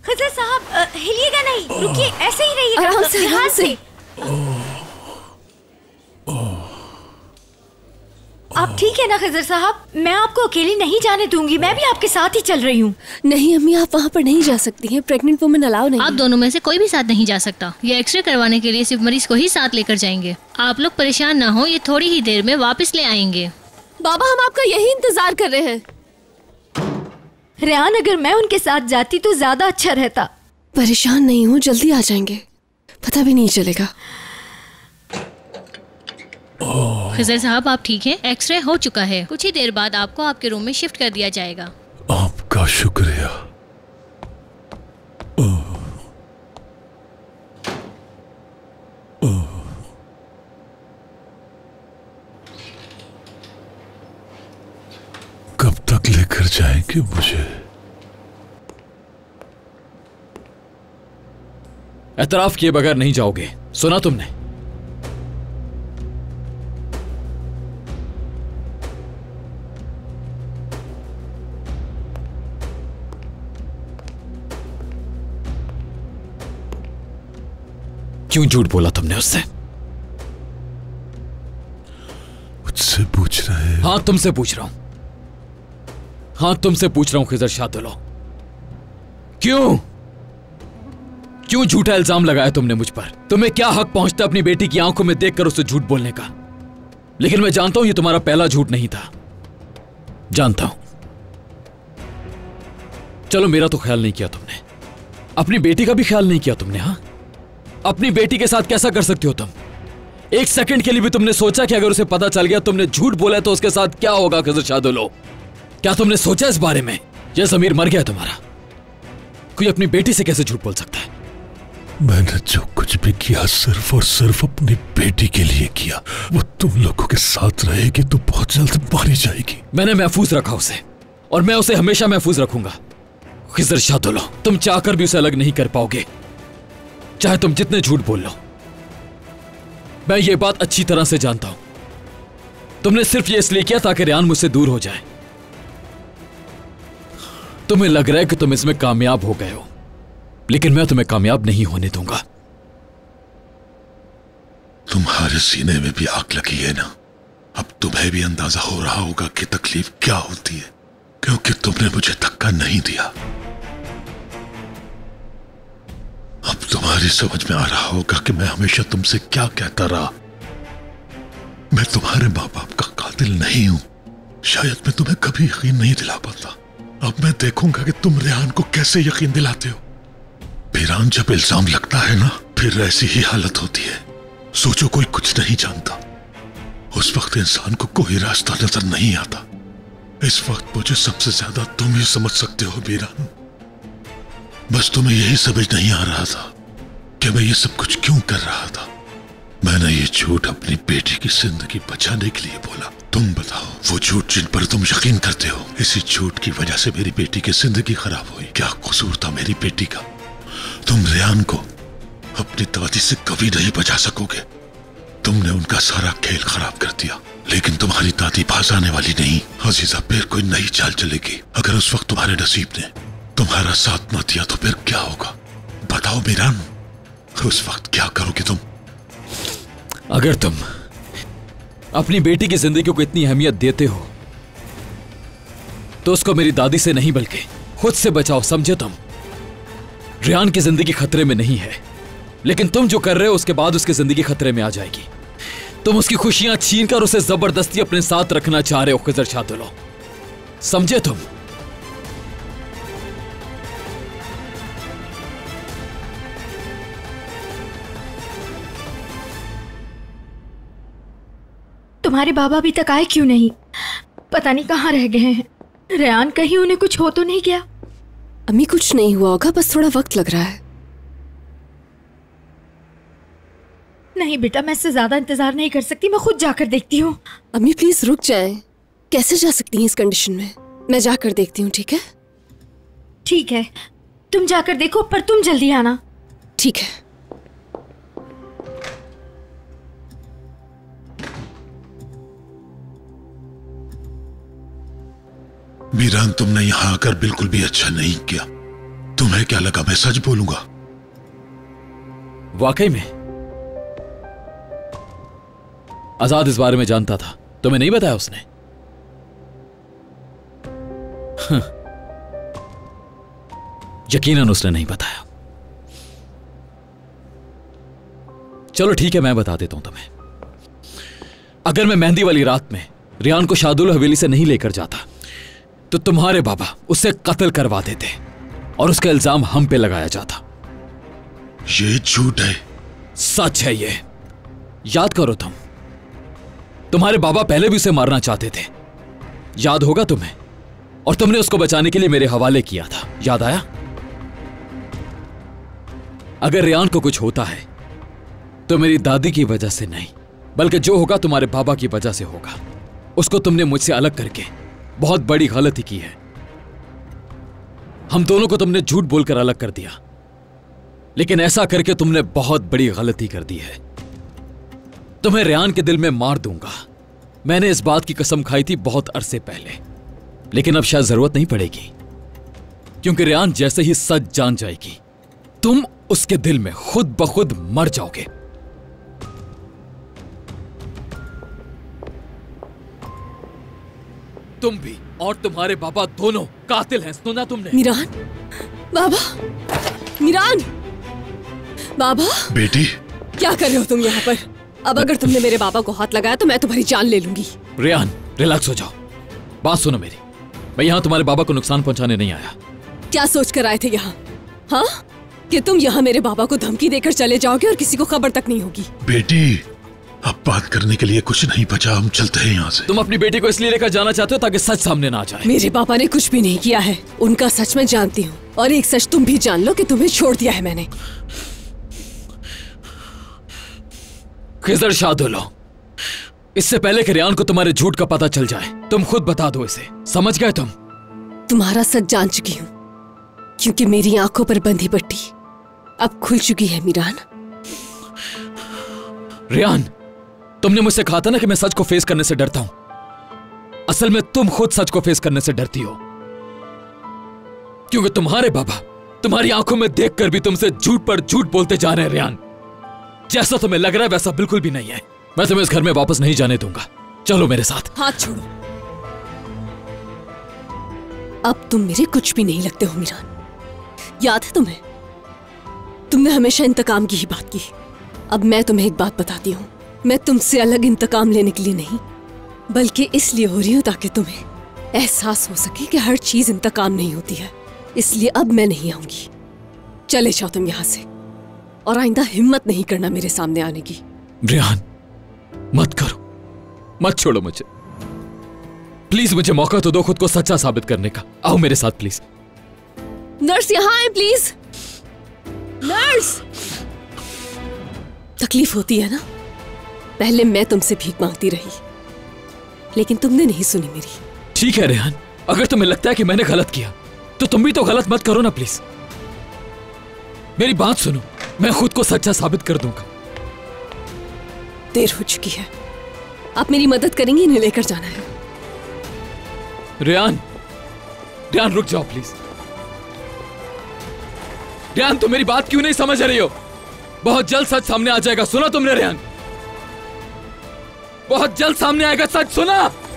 खजर साहब हिलिएगा नहीं, रुकिए, ऐसे ही रहिए, आराम से, आराम से। आप ठीक है ना खजर साहब? मैं आपको अकेली नहीं जाने दूंगी, मैं भी आपके साथ ही चल रही हूँ। नहीं अम्मी, आप वहाँ पर नहीं जा सकती हैं, प्रेग्नेंट वुमेन अलाउ नहीं। आप दोनों में से कोई भी साथ नहीं जा सकता। ये एक्सरे करवाने के लिए सिर्फ मरीज को ही साथ लेकर जाएंगे। आप लोग परेशान ना हो, ये थोड़ी ही देर में वापस ले आएंगे। बाबा हम आपका यही इंतजार कर रहे हैं। रेहान, अगर मैं उनके साथ जाती तो ज्यादा अच्छा रहता। परेशान नहीं हो, जल्दी आ जाएंगे, पता भी नहीं चलेगा। खजर साहब आप ठीक हैं? एक्सरे हो चुका है, कुछ ही देर बाद आपको आपके रूम में शिफ्ट कर दिया जाएगा। आपका शुक्रिया। कब तक लेकर जाएंगे मुझे? एतराफ किए बगैर नहीं जाओगे, सुना तुमने? क्यों झूठ बोला तुमने उससे? मुझसे पूछ रहे हैं? हाँ तुमसे पूछ रहा हूं, हाँ तुमसे पूछ रहा हूं खिजर शाहदुल्ला, क्यों झूठा इल्जाम लगाया तुमने मुझ पर? तुम्हें क्या हक पहुंचता अपनी बेटी की आंखों में देखकर उसे झूठ बोलने का? लेकिन मैं जानता हूं ये तुम्हारा पहला झूठ नहीं था, जानता हूं। चलो मेरा तो ख्याल नहीं किया तुमने, अपनी बेटी का भी ख्याल नहीं किया तुमने। हाँ, अपनी बेटी के साथ कैसा कर सकती हो तुम? एक सेकंड के लिए भी तुमने सोचा कि अगर उसे पता चल गया तुमने झूठ बोला तो उसके साथ क्या होगा? खजर शाहदुल्ला, क्या तुमने सोचा इस बारे में? यह ज़मीर मर गया तुम्हारा। कोई अपनी बेटी से कैसे झूठ बोल सकता है? मैंने जो कुछ भी किया सिर्फ और सिर्फ अपनी बेटी के लिए किया। वो तुम लोगों के साथ रहेगी तो बहुत जल्द मारी जाएगी। मैंने महफूज रखा उसे और मैं उसे हमेशा महफूज रखूंगा। खिजर शाहदुल्ला, तुम चाहकर भी उसे अलग नहीं कर पाओगे, चाहे तुम जितने झूठ बोल लो। मैं ये बात अच्छी तरह से जानता हूं, तुमने सिर्फ ये इसलिए किया ताकि रेहान मुझसे दूर हो जाए। तुम्हें लग रहा है कि तुम इसमें कामयाब हो गए हो, लेकिन मैं तुम्हें कामयाब नहीं होने दूंगा। तुम्हारे सीने में भी आग लगी है ना? अब तुम्हें भी अंदाजा हो रहा होगा कि तकलीफ क्या होती है, क्योंकि तुमने मुझे धक्का नहीं दिया। अब तुम्हारी समझ में आ रहा होगा कि मैं हमेशा तुमसे क्या कहता रहा। मैं तुम्हारे माँ बाप का कातिल नहीं हूं। शायद मैं तुम्हें कभी यकीन नहीं दिला पाता। अब मैं देखूंगा कि तुम रेहान को कैसे यकीन दिलाते हो। वीरान, जब इल्जाम लगता है ना, फिर ऐसी ही हालत होती है। सोचो कोई कुछ नहीं जानता, उस वक्त इंसान को कोई रास्ता नजर नहीं आता। इस वक्त मुझे सबसे ज्यादा तुम ही समझ सकते हो वीरान। बस तुम्हें यही समझ नहीं आ रहा था कि मैं ये सब कुछ क्यों कर रहा था। मैंने ये झूठ अपनी बेटी की जिंदगी बचाने के लिए बोला। तुम बताओ, वो झूठ जिन पर तुम यकीन करते हो, इसी झूठ की वजह से मेरी बेटी की जिंदगी खराब हुई। क्या कसूर था मेरी बेटी का? तुम रेहान को अपनी दादी से कभी नहीं बचा सकोगे। तुमने उनका सारा खेल खराब कर दिया। लेकिन तुम्हारी दादी बाज आने वाली नहीं अजीजा, फिर कोई नई चाल चलेगी। अगर उस वक्त तुम्हारे नसीब ने तुम्हारा साथ न दिया तो फिर क्या होगा? बताओ वीरान, उस वक्त क्या करोगे तुम? अगर तुम अपनी बेटी की जिंदगी को इतनी अहमियत देते हो तो उसको मेरी दादी से नहीं बल्कि खुद से बचाओ, समझे तुम? रेहान की जिंदगी खतरे में नहीं है, लेकिन तुम जो कर रहे हो उसके बाद उसकी जिंदगी खतरे में आ जाएगी। तुम उसकी खुशियां छीनकर उसे जबरदस्ती अपने साथ रखना चाह रहे हो खिजर शाहदुल्ला, समझे तुम? तुम्हारे बाबा अभी तक आए क्यों नहीं? पता नहीं कहाँ रह गए हैं। रेहान, कहीं उन्हें कुछ हो तो नहीं गया? अम्मी कुछ नहीं हुआ होगा, बस थोड़ा वक्त लग रहा है। नहीं बेटा, मैं इससे ज्यादा इंतजार नहीं कर सकती, मैं खुद जाकर देखती हूँ। अम्मी प्लीज रुक जाएं। कैसे जा सकती हैं इस कंडीशन में? मैं जाकर देखती हूँ, ठीक है? ठीक है, तुम जाकर देखो, पर तुम जल्दी आना। ठीक है। वीरान, तुमने यहां आकर बिल्कुल भी अच्छा नहीं किया। तुम्हें क्या लगा मैं सच बोलूंगा? वाकई में आजाद इस बारे में जानता था, तुम्हें नहीं बताया उसने? यकीनन उसने नहीं बताया। चलो ठीक है, मैं बता देता हूं तुम्हें। अगर मैं मेहंदी वाली रात में रियान को शादुल हवेली से नहीं लेकर जाता तो तुम्हारे बाबा उसे कत्ल करवा देते और उसका इल्जाम हम पे लगाया जाता। ये झूठ है। सच है ये। याद करो तुम्हारे बाबा पहले भी उसे मारना चाहते थे, याद होगा तुम्हें? और तुमने उसको बचाने के लिए मेरे हवाले किया था, याद आया? अगर रियान को कुछ होता है तो मेरी दादी की वजह से नहीं, बल्कि जो होगा तुम्हारे बाबा की वजह से होगा। उसको तुमने मुझसे अलग करके बहुत बड़ी गलती की है। हम दोनों को तुमने झूठ बोलकर अलग कर दिया, लेकिन ऐसा करके तुमने बहुत बड़ी गलती कर दी है। तुम्हें रियान के दिल में मार दूंगा। मैंने इस बात की कसम खाई थी बहुत अरसे पहले, लेकिन अब शायद जरूरत नहीं पड़ेगी, क्योंकि रियान जैसे ही सच जान जाएगी तुम उसके दिल में खुद ब खुद मर जाओगे। तुम भी और तुम्हारे बाबा दोनों कातिल हैं, सुना तुमने? मीरान, बाबा, मीरान, बाबा। बेटी, क्या कर रहे हो तुम यहाँ पर? अब अगर तुमने मेरे बाबा को हाथ लगाया तो मैं तुम्हारी जान ले लूंगी। रियान, रिलैक्स हो जाओ। बात सुनो मेरी, मैं यहाँ तुम्हारे बाबा को नुकसान पहुंचाने नहीं आया। क्या सोच कर आए थे यहाँ? हाँ, कि तुम यहाँ मेरे बाबा को धमकी देकर चले जाओगे और किसी को खबर तक नहीं होगी। बेटी, अब बात करने के लिए कुछ नहीं बचा, हम चलते हैं यहाँ से। तुम अपनी बेटी को इसलिए लेकर जाना चाहते हो ताकि सच सामने ना आ जाए। मेरे पापा ने कुछ भी नहीं किया है, उनका सच मैं जानती हूँ। और एक सच तुम भी जान लो कि तुम्हें छोड़ दिया है मैंने। खिजर शादुल, इससे पहले कि रियान को तुम्हारे झूठ का पता चल जाए तुम खुद बता दो इसे, समझ गए तुम? तुम्हारा सच जान चुकी हूँ, क्योंकि मेरी आंखों पर बंधी पट्टी अब खुल चुकी है मीरान। रियान, तुमने मुझसे कहा था ना कि मैं सच को फेस करने से डरता हूं। असल में तुम खुद सच को फेस करने से डरती हो, क्योंकि तुम्हारे बाबा तुम्हारी आंखों में देखकर भी तुमसे झूठ पर झूठ बोलते जा रहे हैं। रियान, जैसा तुम्हें लग रहा है वैसा बिल्कुल भी नहीं है। मैं तुम्हें इस घर में वापस नहीं जाने दूंगा। चलो मेरे साथ। हाथ छोड़ो। अब तुम मेरे कुछ भी नहीं लगते हो मीरान। याद है तुम्हें? तुमने हमेशा इंतकाम की ही बात की। अब मैं तुम्हें एक बात बताती हूँ, मैं तुमसे अलग इंतकाम लेने के लिए नहीं, बल्कि इसलिए हो रही हूँ ताकि तुम्हें एहसास हो सके कि हर चीज इंतकाम नहीं होती है। इसलिए अब मैं नहीं आऊंगी। चले जाओ तुम यहाँ से, और आइंदा हिम्मत नहीं करना मेरे सामने आने की। रियान, मत करो, मत छोड़ो मुझे। प्लीज मुझे मौका तो दो खुद को सच्चा साबित करने का। आओ मेरे साथ प्लीज। नर्स, यहाँ आए प्लीज। नर्स, तकलीफ होती है ना? पहले मैं तुमसे भीख मांगती रही, लेकिन तुमने नहीं सुनी मेरी। ठीक है रेहान, अगर तुम्हें लगता है कि मैंने गलत किया तो तुम भी तो गलत मत करो ना प्लीज। मेरी बात सुनो, मैं खुद को सच्चा साबित कर दूंगा। देर हो चुकी है, आप मेरी मदद करेंगी? इन्हें लेकर जाना है। रेहान, रेहान रुक जाओ प्लीज। रेहान, तुम मेरी बात क्यों नहीं समझ रही हो? बहुत जल्द सच सामने आ जाएगा, सुना तुमने रेहान? बहुत जल्द सामने आएगा सच, सुना?